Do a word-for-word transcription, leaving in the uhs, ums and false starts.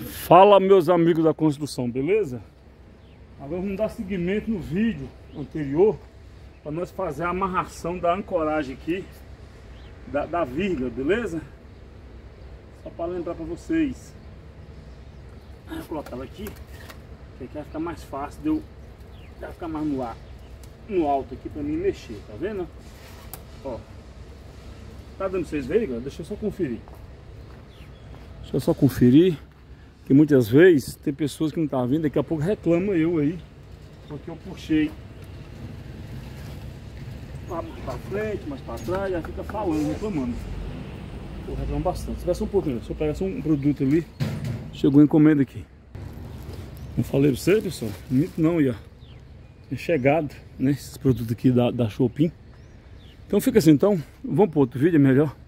Fala, meus amigos da construção, beleza? Agora vamos dar seguimento no vídeo anterior para nós fazer a amarração da ancoragem aqui da, da vírgula, beleza? Só para lembrar para vocês. Vou colocar ela aqui, que aqui vai ficar mais fácil de eu vai ficar mais no ar, no alto aqui para mim mexer, tá vendo? Ó, tá dando pra vocês verem? Deixa eu só conferir. Deixa eu só conferir. Que muitas vezes tem pessoas que não estão vindo, daqui a pouco reclama eu aí, porque eu puxei mais para frente, mais para trás, já fica falando, reclamando. Eu reclamo bastante. Espera só um pouquinho, se eu pegar só um produto ali, chegou a encomenda aqui. Não falei para você, pessoal? Muito não, aí ó. Tem chegado, né? Esses produtos aqui da, da Shopping. Então fica assim, então. Vamos para outro vídeo, é melhor.